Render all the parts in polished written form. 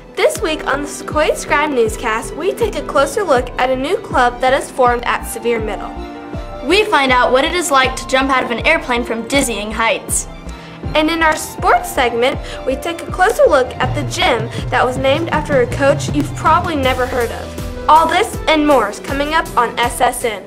This week on the Sequoyah Scribe Newscast, we take a closer look at a new club that has formed at Sevier Middle. We find out what it is like to jump out of an airplane from dizzying heights. And in our sports segment, we take a closer look at the gym that was named after a coach you've probably never heard of. All this and more is coming up on SSN.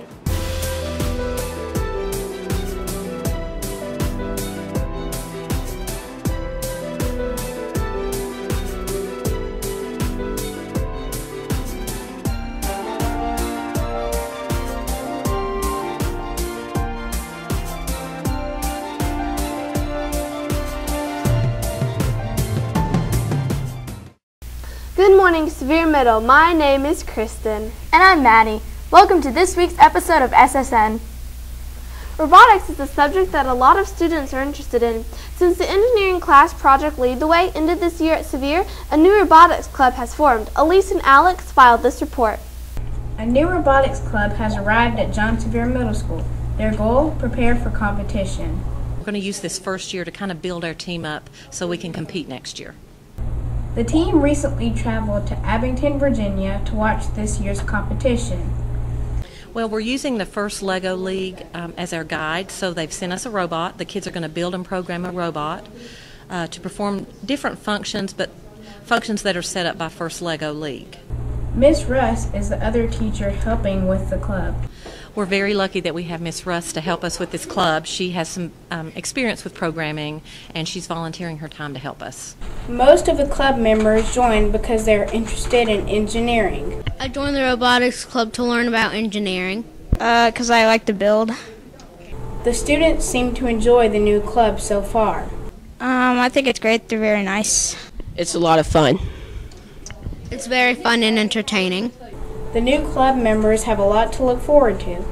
Good morning, Sevier Middle. My name is Kristin. And I'm Madi. Welcome to this week's episode of SSN. Robotics is a subject that a lot of students are interested in. Since the engineering class Project Lead the Way ended this year at Sevier, a new robotics club has formed. Elise and Alex filed this report. A new robotics club has arrived at John Sevier Middle School. Their goal, prepare for competition. We're going to use this first year to kind of build our team up so we can compete next year. The team recently traveled to Abington, Virginia to watch this year's competition. Well, we're using the first Lego League as our guide, so they've sent us a robot. The kids are going to build and program a robot to perform different functions, but functions that are set up by First Lego League. Miss Russ is the other teacher helping with the club. We're very lucky that we have Miss Russ to help us with this club. She has some experience with programming, and she's volunteering her time to help us. Most of the club members joined because they're interested in engineering. I joined the robotics club to learn about engineering. Because I like to build. The students seem to enjoy the new club so far. I think it's great. They're very nice. It's a lot of fun. It's very fun and entertaining. The new club members have a lot to look forward to.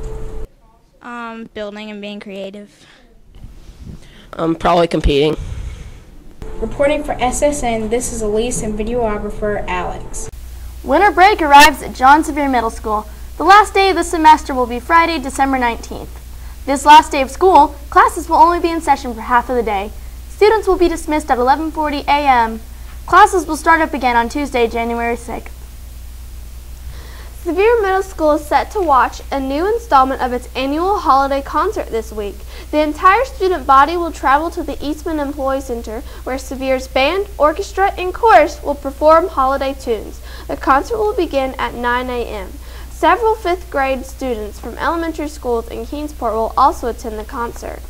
Building and being creative. Probably competing. Reporting for SSN, this is Elise and videographer Alex. Winter break arrives at John Sevier Middle School. The last day of the semester will be Friday, December 19th. This last day of school, classes will only be in session for half of the day. Students will be dismissed at 11:40 a.m. Classes will start up again on Tuesday, January 6th. Sevier Middle School is set to watch a new installment of its annual holiday concert this week. The entire student body will travel to the Eastman Employee Center, where Sevier's band, orchestra, and chorus will perform holiday tunes. The concert will begin at 9 a.m. Several 5th grade students from elementary schools in Kingsport will also attend the concert.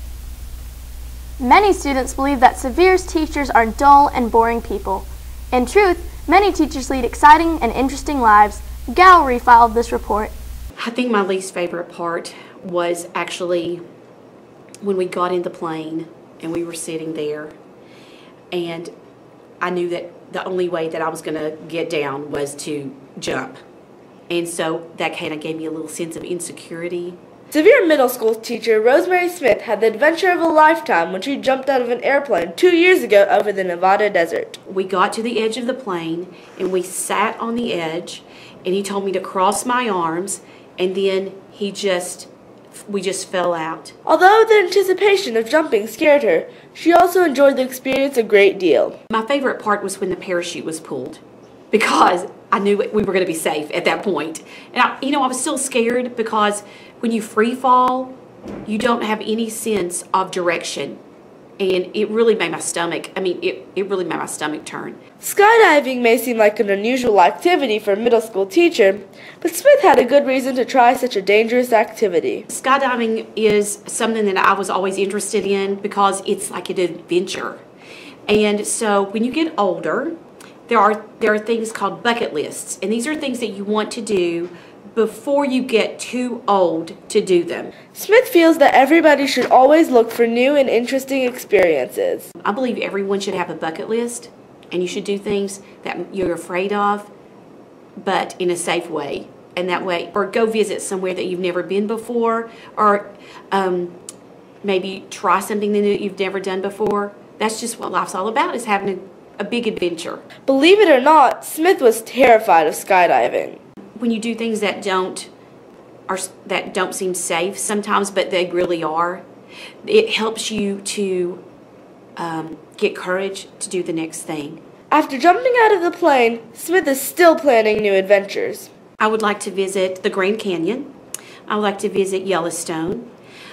Many students believe that Sevier's teachers are dull and boring people. In truth, many teachers lead exciting and interesting lives. Gowri filed this report. I think my least favorite part was actually when we got in the plane and we were sitting there, and I knew that the only way that I was going to get down was to jump. And so that kind of gave me a little sense of insecurity. Sevier Middle School teacher Rosemary Smith had the adventure of a lifetime when she jumped out of an airplane 2 years ago over the Nevada desert. We got to the edge of the plane and we sat on the edge, and he told me to cross my arms, and then we just fell out. Although the anticipation of jumping scared her, she also enjoyed the experience a great deal. My favorite part was when the parachute was pulled, because I knew we were going to be safe at that point. And I was still scared because when you free fall, you don't have any sense of direction. And it really made my stomach, it really made my stomach turn. Skydiving may seem like an unusual activity for a middle school teacher, but Smith had a good reason to try such a dangerous activity. Skydiving is something that I was always interested in because it's like an adventure. And so when you get older, there are things called bucket lists, and these are things that you want to do before you get too old to do them. Smith feels that everybody should always look for new and interesting experiences. I believe everyone should have a bucket list, and you should do things that you're afraid of, but in a safe way. And that way, or go visit somewhere that you've never been before, or maybe try something that you've never done before. That's just what life's all about, is having a big adventure. Believe it or not, Smith was terrified of skydiving. When you do things that don't seem safe sometimes, but they really are, it helps you to get courage to do the next thing. After jumping out of the plane, Smith is still planning new adventures. I would like to visit the Grand Canyon. I would like to visit Yellowstone.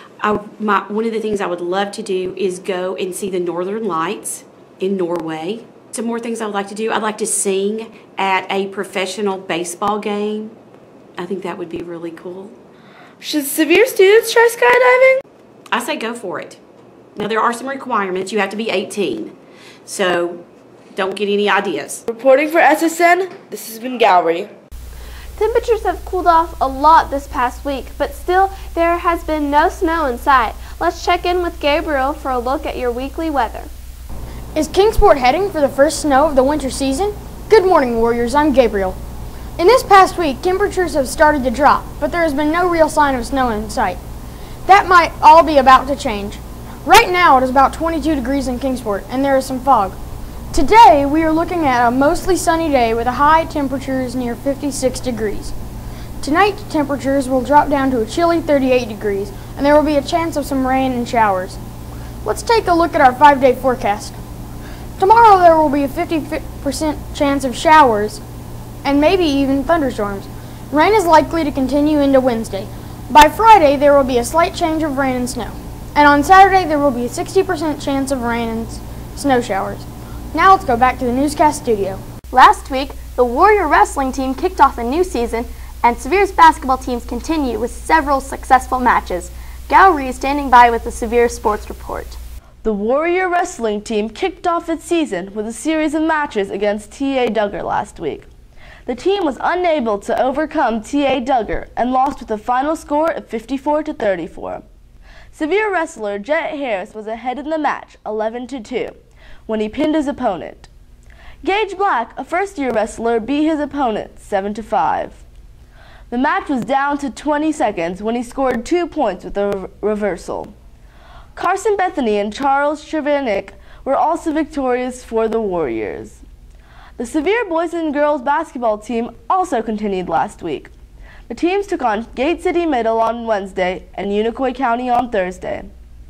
One of the things I would love to do is go and see the Northern Lights in Norway. Some more things I would like to do. I'd like to sing at a professional baseball game. I think that would be really cool. Should Sevier students try skydiving? I say go for it. Now, there are some requirements. You have to be 18. So don't get any ideas. Reporting for SSN, this has been Gowri. Temperatures have cooled off a lot this past week, but still there has been no snow in sight. Let's check in with Gabriel for a look at your weekly weather. Is Kingsport heading for the first snow of the winter season? Good morning, Warriors. I'm Gabriel. In this past week, temperatures have started to drop, but there has been no real sign of snow in sight. That might all be about to change. Right now it is about 22 degrees in Kingsport, and there is some fog. Today, we are looking at a mostly sunny day with a high temperatures near 56 degrees. Tonight, temperatures will drop down to a chilly 38 degrees, and there will be a chance of some rain and showers. Let's take a look at our 5-day forecast. Tomorrow, there will be a 50% chance of showers, and maybe even thunderstorms. Rain is likely to continue into Wednesday. By Friday, there will be a slight change of rain and snow. And on Saturday, there will be a 60% chance of rain and snow showers. Now let's go back to the newscast studio. Last week, the Warrior wrestling team kicked off a new season, and Sevier's basketball teams continue with several successful matches. Gowri is standing by with the Sevier Sports Report. The Warrior wrestling team kicked off its season with a series of matches against T.A. Duggar last week. The team was unable to overcome T.A. Duggar and lost with a final score of 54-34. Sevier wrestler Jet Harris was ahead in the match, 11-2. When he pinned his opponent. Gage Black, a first-year wrestler, beat his opponent 7-5. The match was down to 20 seconds when he scored 2 points with a reversal. Carson Bethany and Charles Chervenik were also victorious for the Warriors. The Sevier boys and girls basketball team also continued last week. The teams took on Gate City Middle on Wednesday and Unicoi County on Thursday.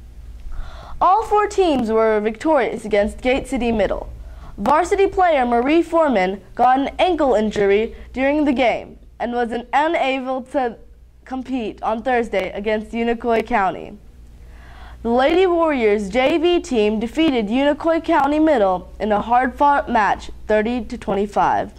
All 4 teams were victorious against Gate City Middle. Varsity player Marie Foreman got an ankle injury during the game and was unable to compete on Thursday against Unicoi County. The Lady Warriors JV team defeated Unicoi County Middle in a hard-fought match, 30-25.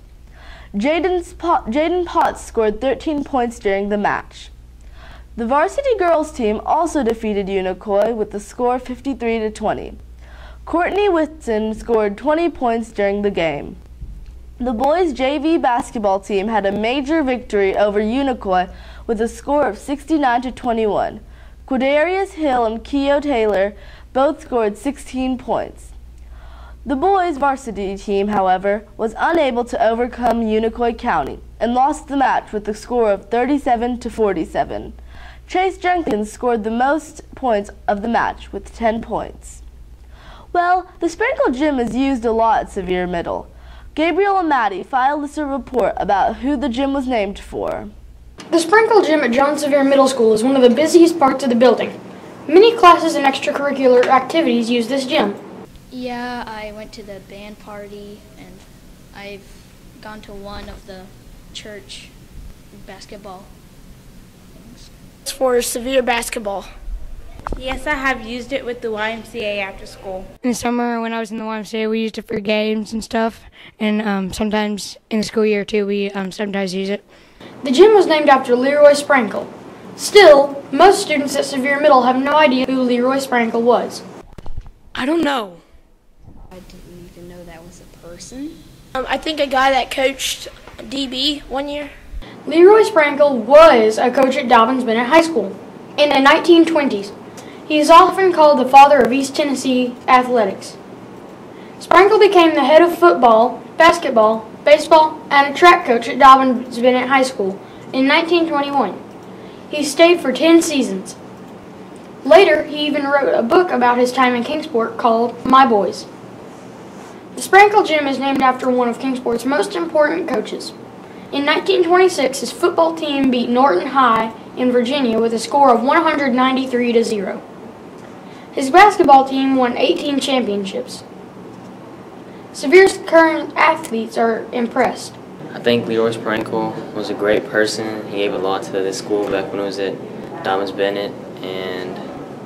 Jaden Potts scored 13 points during the match. The varsity girls team also defeated Unicoi with the score 53-20. Courtney Whitson scored 20 points during the game. The boys JV basketball team had a major victory over Unicoi with a score of 69-21. Quadarius Hill and Keo Taylor both scored 16 points. The boys varsity team, however, was unable to overcome Unicoi County and lost the match with a score of 37-47. Chase Jenkins scored the most points of the match with 10 points. Well, the Sprankle gym is used a lot at Sevier Middle. Gabriel and Madi filed us a report about who the gym was named for. The Sprankle gym at John Sevier Middle School is one of the busiest parts of the building. Many classes and extracurricular activities use this gym. Yeah, I went to the band party, and I've gone to one of the church basketball things. For Sevier basketball. Yes, I have used it with the YMCA after school. In the summer when I was in the YMCA, we used it for games and stuff, and sometimes in the school year too, we sometimes use it. The gym was named after LeRoy Sprankle. Still, most students at Sevier Middle have no idea who LeRoy Sprankle was. I don't know. I didn't even know that was a person. I think a guy that coached DB one year. LeRoy Sprankle was a coach at Dobyns-Bennett High School in the 1920s. He is often called the father of East Tennessee athletics. Sprankle became the head of football, basketball, baseball, and a track coach at Dobyns-Bennett High School in 1921. He stayed for 10 seasons. Later, he even wrote a book about his time in Kingsport called My Boys. The Sprankle Gym is named after one of Kingsport's most important coaches. In 1926, his football team beat Norton High in Virginia with a score of 193-0. His basketball team won 18 championships. Sevier's current athletes are impressed. I think LeRoy Sprankle was a great person. He gave a lot to this school back when it was at Dobyns-Bennett, and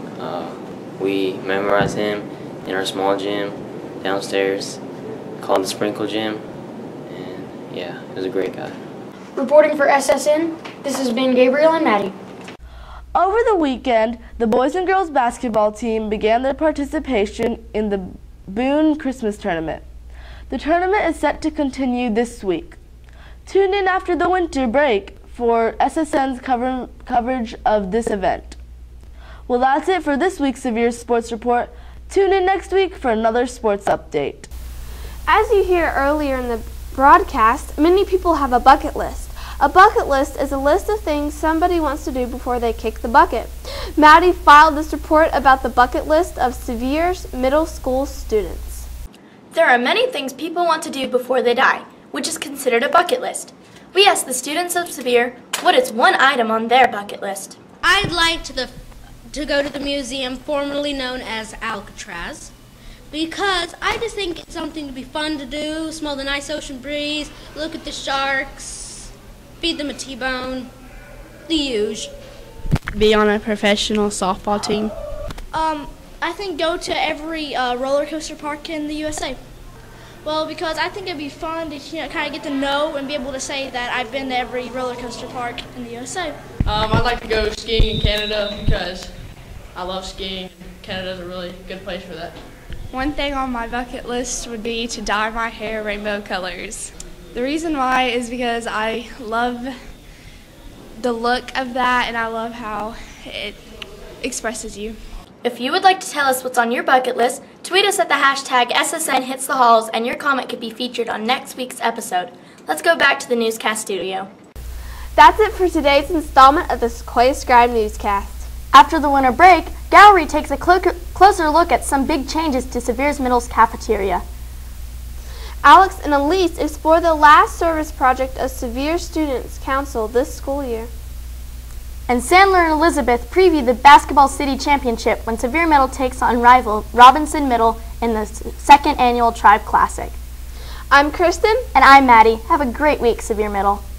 we memorized him in our small gym downstairs called the Sprinkle Gym, and yeah, he was a great guy. Reporting for SSN, this has been Gabriel and Madi. Over the weekend, the boys and girls basketball team began their participation in the Boone Christmas Tournament. The tournament is set to continue this week. Tune in after the winter break for SSN's coverage of this event. Well, that's it for this week's Sevier Sports Report. Tune in next week for another sports update. As you hear earlier in the broadcast, many people have a bucket list. A bucket list is a list of things somebody wants to do before they kick the bucket. Madi filed this report about the bucket list of Sevier Middle School students. There are many things people want to do before they die, which is considered a bucket list. We asked the students of Sevier what is one item on their bucket list. I'd like to go to the museum formerly known as Alcatraz, because I just think it's something to be fun to do, smell the nice ocean breeze, look at the sharks, feed them a T-bone, the huge. Be on a professional softball team. I think go to every roller coaster park in the USA. Well, because I think it'd be fun to kind of get to know and be able to say that I've been to every roller coaster park in the USA. I'd like to go skiing in Canada because I love skiing. Canada's a really good place for that. One thing on my bucket list would be to dye my hair rainbow colors. The reason why is because I love the look of that and I love how it expresses you. If you would like to tell us what's on your bucket list, tweet us at the hashtag #SSNHitsTheHalls and your comment could be featured on next week's episode. Let's go back to the newscast studio. That's it for today's installment of the Sequoyah Scribe Newscast. After the winter break, Gowri takes a closer look at some big changes to Sevier Middle's cafeteria. Alex and Elise explore the last service project of Sevier Students' Council this school year. And Sandler and Elizabeth preview the Basketball City Championship when Sevier Middle takes on rival Robinson Middle in the second annual Tribe Classic. I'm Kristin. And I'm Madi. Have a great week, Sevier Middle.